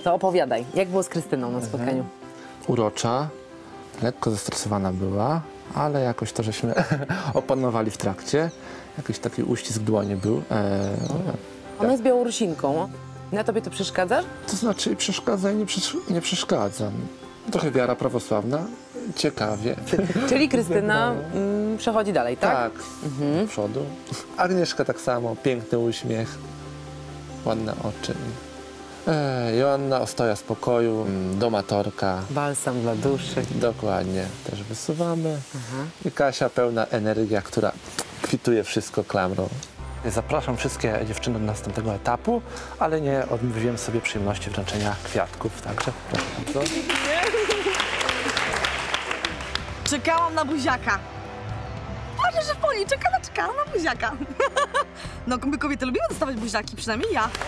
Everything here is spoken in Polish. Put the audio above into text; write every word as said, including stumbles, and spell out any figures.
to opowiadaj. Jak było z Krystyną na spotkaniu? Urocza, lekko zestresowana była, ale jakoś to żeśmy opanowali w trakcie. Jakiś taki uścisk dłoni był. E, Ona jest Białorusinką. Na tobie to przeszkadza? to znaczy przeszkadza i nie, przesz nie przeszkadza. Trochę wiara prawosławna, ciekawie. Czyli Krystyna mm, przechodzi dalej, tak? Tak, do przodu. Agnieszka tak samo, piękny uśmiech, ładne oczy. E, Joanna ostoja spokoju, mm, domatorka. Balsam dla duszy. Dokładnie, też wysuwamy. I Kasia pełna energia, która kwituje wszystko klamrą. Zapraszam wszystkie dziewczyny do następnego etapu, ale nie odmówiłem sobie przyjemności wręczenia kwiatków, także proszę bardzo. Czekałam na buziaka. Patrzę, że w Poli czekała, czekałam na buziaka. No my kobiety lubimy dostawać buziaki, przynajmniej ja.